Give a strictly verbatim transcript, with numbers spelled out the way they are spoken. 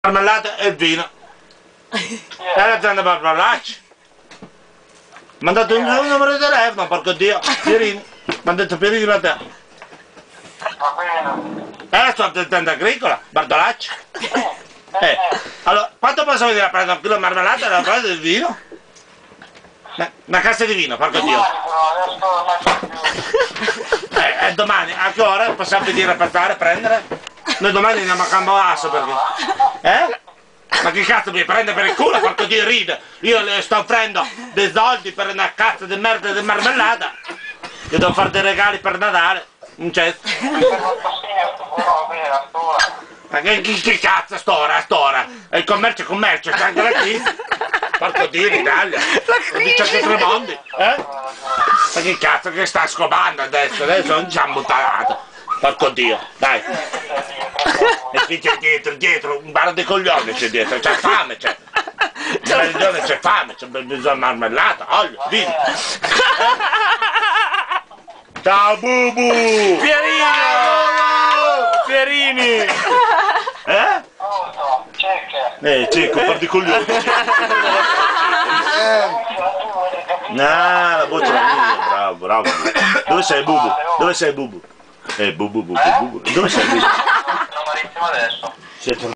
marmellata e il vino. E la gente per parlarci. Mi ha dato un numero di telefono, porco Dio, Pierini. Mi ha detto Pierini per te. Va bene. Eh, sto attendendo agricola, Bardolacci. Eh, allora, quanto posso venire a prendere un chilo di marmellata e la prendo del vino? Una, una cassa di vino, porco Dio. Eh, e domani, a che ora possiamo venire a portare, a prendere? Noi domani andiamo a Campobasso perché... Eh? Ma che cazzo mi prende per il culo, porco Dio, ride? Io le sto offrendo dei soldi per una cazzo di merda di marmellata. Io devo fare dei regali per Natale. Non c'è. Ma che, che, che cazzo stora, stora? E il commercio è commercio, c'è anche la crisi. Porco Dio, in Italia. Non dice che Tremondi, eh? Ma che cazzo che sta scopando adesso? Adesso non ci hanno buttato. Porco Dio, dai. E qui c'è dietro, dietro, un bar di coglione c'è dietro, c'è fame, c'è. In religione c'è fame, c'è bisogno di marmellata, olio, vino. Eh? Ciao Bubu! Pierino! Pierini! Eh? Eh, cieco, par di coglione. Ah, la boccia mia, bravo, bravo. Dove sei Bubu? Dove sei Bubu? Eh, Bubu, Bubu, Bubu. Dove sei Bubu? Sono marissimo adesso.